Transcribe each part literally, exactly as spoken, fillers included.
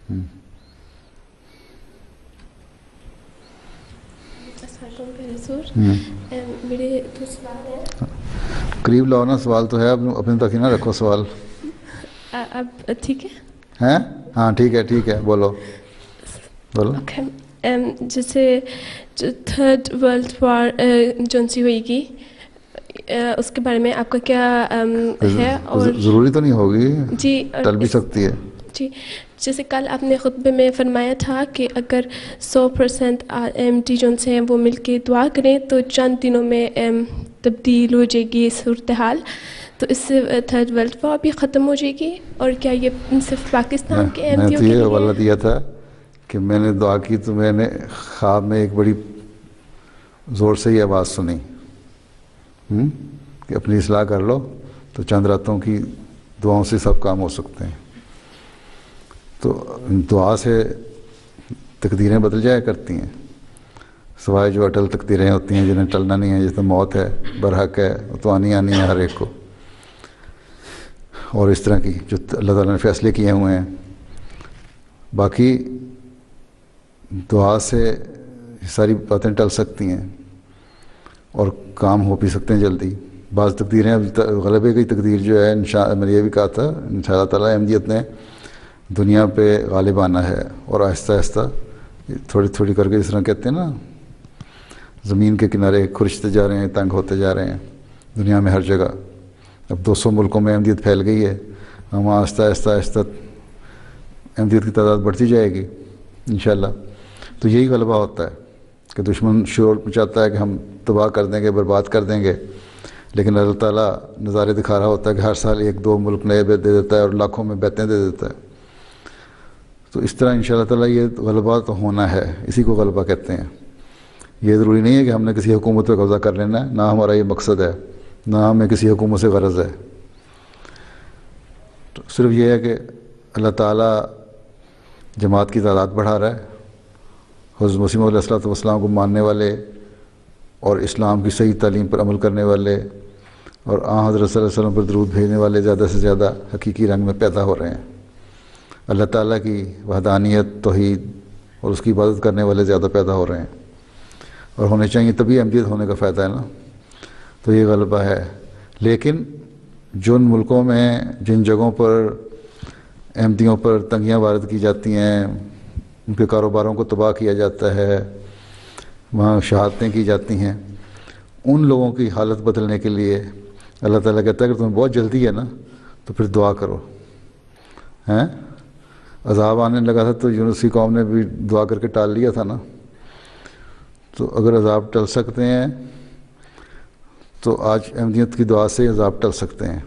میرے دو سوال ہیں. قریب لاؤ نا, سوال تو ہے, اپنے تک ہی نہ رکھو سوال. اب ٹھیک ہے ہیں؟ ہاں ٹھیک ہے ٹھیک ہے, بولو بولو. جیسے جو تھرڈ ورلڈ وار جون سی ہوئے گی, اس کے بارے میں آپ کا کیا ہے؟ اور ضروری تو نہیں ہوگی, جی ٹل بھی سکتی ہے. جی, جیسے کل آپ نے خطبے میں فرمایا تھا کہ اگر سو پرسینٹ ایم ٹی جون سے ہیں وہ مل کے دعا کریں تو چند دنوں میں تبدیل ہو جائے گی صورتحال, تو اس سے تھرڈ ورلڈ وار بھی ختم ہو جائے گی. اور کیا یہ صرف پاکستان کے ایم میں ٹیوں تو کے یہ لیے؟ حوالہ دیا تھا کہ میں نے دعا کی تو میں نے خواب میں ایک بڑی زور سے یہ آواز سنی کہ اپنی اصلاح کر لو, تو چند راتوں کی دعاؤں سے سب کام ہو سکتے ہیں. تو دعا سے تقدیریں بدل جایا کرتی ہیں, سوائے جو اٹل تقدیریں ہوتی ہیں جنہیں ٹلنا نہیں ہے, جیسے موت ہے برحق ہے, تو آنی آنی ہے ہر ایک کو, اور اس طرح کی جو اللہ تعالیٰ نے فیصلے کیے ہوئے ہیں. باقی دعا سے ساری باتیں ٹل سکتی ہیں اور کام ہو بھی سکتے ہیں جلدی. بعض تقدیریں, غلبے کی تقدیر جو ہے انشاء میں نے یہ بھی کہا تھا ان شاء اللہ تعالیٰ احمدیت نے دنیا پہ غالب آنا ہے, اور آہستہ آہستہ تھوڑی تھوڑی کر کے, جس طرح کہتے ہیں نا زمین کے کنارے خرچتے جا رہے ہیں, تنگ ہوتے جا رہے ہیں دنیا میں ہر جگہ. اب دو سو ملکوں میں احمدیت پھیل گئی ہے, ہم آہستہ آہستہ آہستہ احمدیت کی تعداد بڑھتی جائے گی انشاءاللہ. تو یہی غلبہ ہوتا ہے کہ دشمن شور چاہتا ہے کہ ہم تباہ کر دیں گے, برباد کر دیں گے, لیکن اللہ تعالیٰ نظارے دکھا رہا ہوتا ہے کہ ہر سال ایک دو ملک نئے بیت دے دیتا ہے اور لاکھوں میں بیتیں دے دیتا ہے. تو اس طرح انشاءاللہ تعالیٰ یہ غلبہ تو ہونا ہے, اسی کو غلبہ کہتے ہیں. یہ ضروری نہیں ہے کہ ہم نے کسی حکومت پہ قبضہ کر لینا ہے, نہ ہمارا یہ مقصد ہے, نہ ہمیں کسی حکومت سے غرض ہے. تو صرف یہ ہے کہ اللہ تعالیٰ جماعت کی تعداد بڑھا رہا ہے. حضرت مسیح علیہ الصلوۃ والسلام کو ماننے والے اور اسلام کی صحیح تعلیم پر عمل کرنے والے اور آن حضرت صلی اللہ علیہ وسلم پر درود بھیجنے والے زیادہ سے زیادہ حقیقی رنگ میں پیدا ہو رہے ہیں. اللہ تعالیٰ کی وحدانیت, توحید اور اس کی عبادت کرنے والے زیادہ پیدا ہو رہے ہیں, اور ہونے چاہیے, تبھی احمدیت ہونے کا فائدہ ہے نا. تو یہ غلبہ ہے. لیکن جن ملکوں میں, جن جگہوں پر احمدیوں پر تنگیاں وارد کی جاتی ہیں, ان کے کاروباروں کو تباہ کیا جاتا ہے, وہاں شہادتیں کی جاتی ہیں, ان لوگوں کی حالت بدلنے کے لیے اللہ تعالیٰ کہتا ہے کہ تمہیں بہت جلدی ہے نا تو پھر دعا کرو. ہیں عذاب آنے لگا تھا تو یونسی قوم نے بھی دعا کر کے ٹال لیا تھا نا. تو اگر عذاب ٹل سکتے ہیں تو آج احمدیت کی دعا سے عذاب ٹل سکتے ہیں,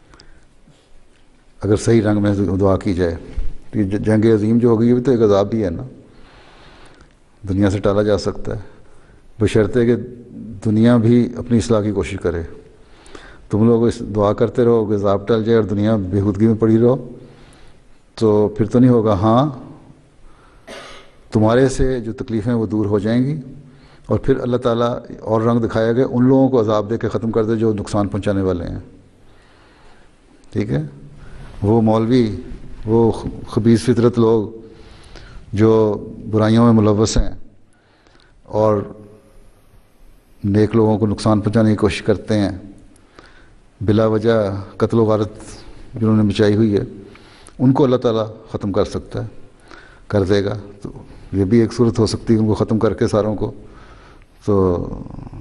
اگر صحیح رنگ میں دعا کی جائے. یہ جنگ عظیم جو ہوگی یہ بھی تو ایک عذاب بھی ہے نا, دنیا سے ٹالا جا سکتا ہے بشرطے کہ دنیا بھی اپنی اصلاح کی کوشش کرے. تم لوگ اس دعا کرتے رہو کہ عذاب ٹل جائے اور دنیا بےہودگی میں پڑی رہو, تو پھر تو نہیں ہوگا. ہاں تمہارے سے جو تکلیفیں وہ دور ہو جائیں گی, اور پھر اللہ تعالیٰ اور رنگ دکھایا گیا, ان لوگوں کو عذاب دے کے ختم کر دے جو نقصان پہنچانے والے ہیں. ٹھیک ہے, وہ مولوی, وہ خبیث فطرت لوگ جو برائیوں میں ملوث ہیں اور نیک لوگوں کو نقصان پہنچانے کی کوشش کرتے ہیں, بلا وجہ قتل و غارت جنہوں نے مچائی ہوئی ہے, ان کو اللہ تعالیٰ ختم کر سکتا ہے, کر دے گا. تو یہ بھی ایک صورت ہو سکتی ہے ان کو ختم کر کے ساروں کو. تو